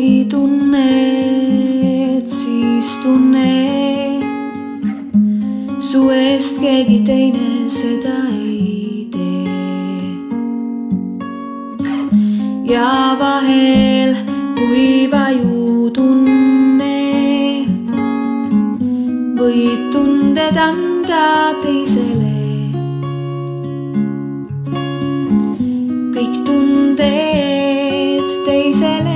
Kui tunned, siis tunne, su eest keegi teine seda ei tee. Ja vahel, kui vaju tunne, võid tunded anda teisele. Kõik tunded teisele.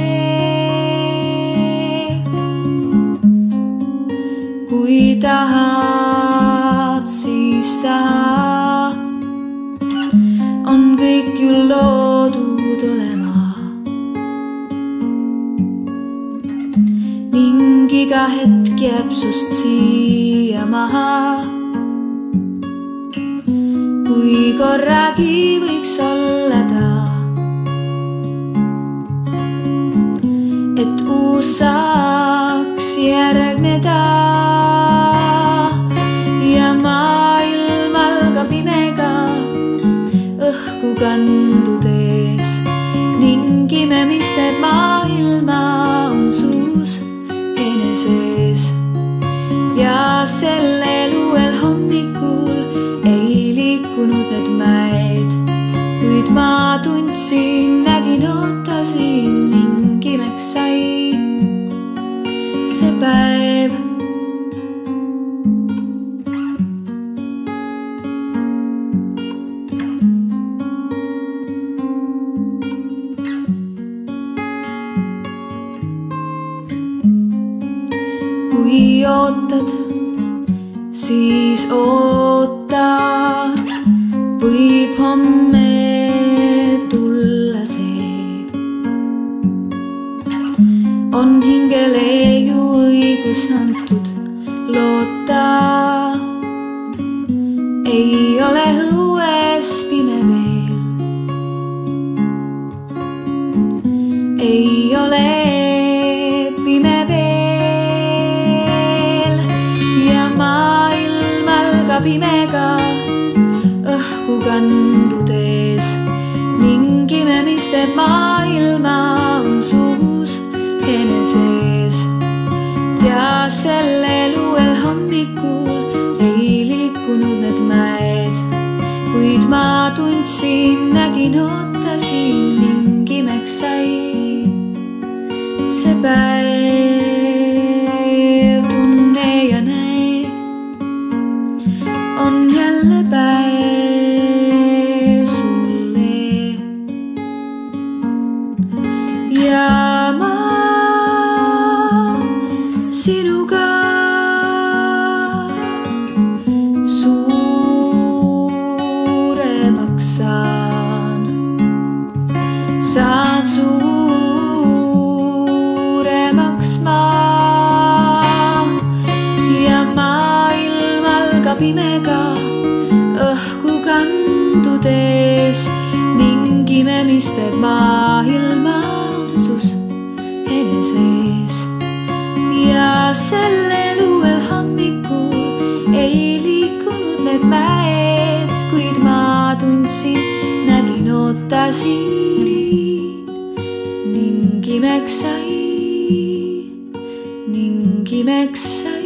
Kui tahad, siis taha, on kõik ju loodud olema. Ning iga hetk jääb sust siia maha. Kui korragi võiks olla ta, et uus saaks järgneda ja maailm algab imega õhku kandudes ning imemiste maailma on suus eneses. Ja sellel uuel hommikul ei liikunud need mäed, kuid ma tundsin, nägin, ootasin ning imeks sai see päev. Kui ootad, siis oota, võib homme tulla see. On hingele ju õigus antud loota, ei ole õues pime veel, ei ole pime veel. Imega õhku kandudes ning imemiste maailma on suus eneses. Ja sellel uuel hommikul ei liikunud need mäed, kuid ma tundsin, nägin, ootasin ning imeks sai see päev. Tunne ja näe, on jälle päev sulle ja ma sinuga suuremaks saan suuremaks ma ja maailm algab imega õhku kandudes ning imemiste maailma on sus eneses. Ja sellel uuel hommikul ei liikunud need mäed, kuid ma tundsin, nägin, ootasin ning imeks sai, ning imeks sai.